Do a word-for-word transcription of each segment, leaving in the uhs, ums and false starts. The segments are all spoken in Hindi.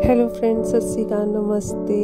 हेलो फ्रेंड्स, सत श्री अकाल, नमस्ते।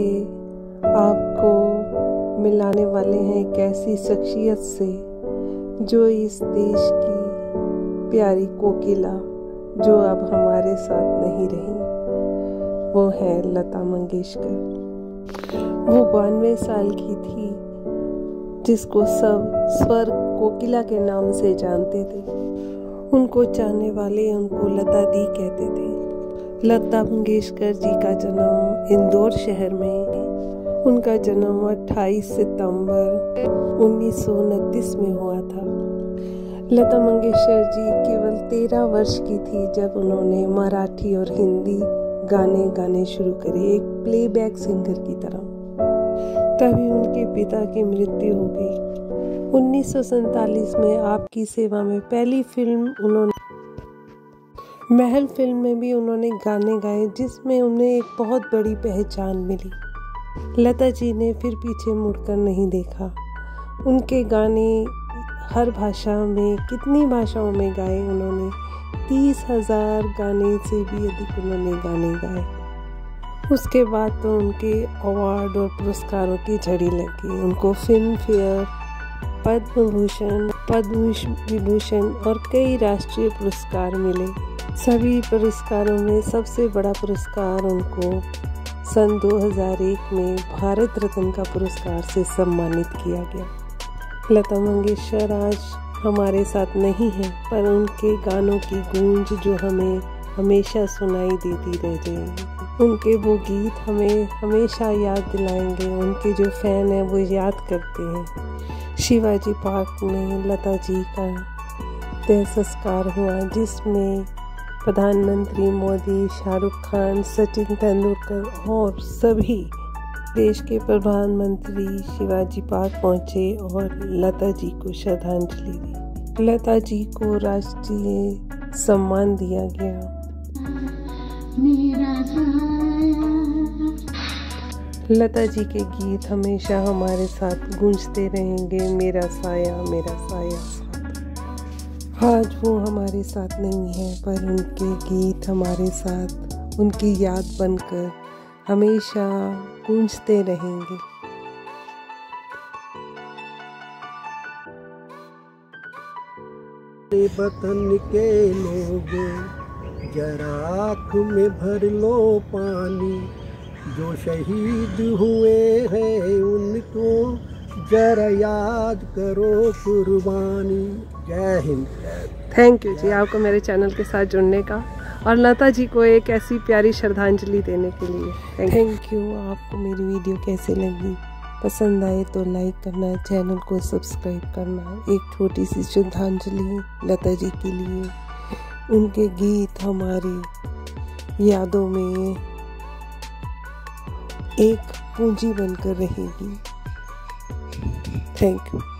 आपको मिलाने वाले हैं एक ऐसी शख्सियत से जो इस देश की प्यारी कोकिला जो अब हमारे साथ नहीं रही, वो है लता मंगेशकर। वो बानवे साल की थी, जिसको सब स्वर कोकिला के नाम से जानते थे। उनको चाहने वाले उनको लता दी कहते थे। लता मंगेशकर जी का जन्म इंदौर शहर में, उनका जन्म अट्ठाईस सितंबर उन्नीस सौ उनतीस में हुआ था। लता मंगेशकर जी केवल तेरह वर्ष की थी जब उन्होंने मराठी और हिंदी गाने गाने शुरू करे, एक प्लेबैक सिंगर की तरह। तभी उनके पिता की मृत्यु हो गई। उन्नीस सौ सैतालीस में आपकी सेवा में पहली फिल्म उन्होंने महल फिल्म में भी उन्होंने गाने गाए, जिसमें उन्हें एक बहुत बड़ी पहचान मिली। लता जी ने फिर पीछे मुड़कर नहीं देखा। उनके गाने हर भाषा में, कितनी भाषाओं में गाए उन्होंने, तीस हजार गाने से भी अधिक उन्होंने गाने गाए। उसके बाद तो उनके अवार्ड और पुरस्कारों की झड़ी लगी। उनको फिल्म फेयर, पद्म भूषण, पद्म विभूषण और कई राष्ट्रीय पुरस्कार मिले। सभी पुरस्कारों में सबसे बड़ा पुरस्कार उनको सन दो हज़ार एक में भारत रत्न का पुरस्कार से सम्मानित किया गया। लता मंगेशकर आज हमारे साथ नहीं हैं, पर उनके गानों की गूंज जो हमें हमेशा सुनाई देती रह जाएगी। उनके वो गीत हमें हमेशा याद दिलाएंगे। उनके जो फैन हैं वो याद करते हैं। शिवाजी पार्क में लता जी का देह संस्कार हुआ, जिसमें प्रधानमंत्री मोदी, शाहरुख खान, सचिन तेंदुलकर और सभी देश के प्रधानमंत्री शिवाजी पार्क पहुंचे और लता जी को श्रद्धांजलि दी। लता जी को राष्ट्रीय सम्मान दिया गया। लता जी के गीत हमेशा हमारे साथ गूंजते रहेंगे। मेरा साया मेरा साया। आज वो हमारे साथ नहीं है, पर उनके गीत हमारे साथ उनकी याद बनकर हमेशा गूंजते रहेंगे। वतन के लोगों, जरा आँख में भर लो पानी, जो शहीद हुए हैं उनको जरा याद करो कुर्बानी। जय हिंद। थैंक यू जी, आपको मेरे चैनल के साथ जुड़ने का और लता जी को एक ऐसी प्यारी श्रद्धांजलि देने के लिए थैंक यू। आपको मेरी वीडियो कैसे लगी? पसंद आए तो लाइक करना, चैनल को सब्सक्राइब करना। एक छोटी सी श्रद्धांजलि लता जी के लिए। उनके गीत हमारी यादों में एक पूंजी बनकर रहेगी। Thank you.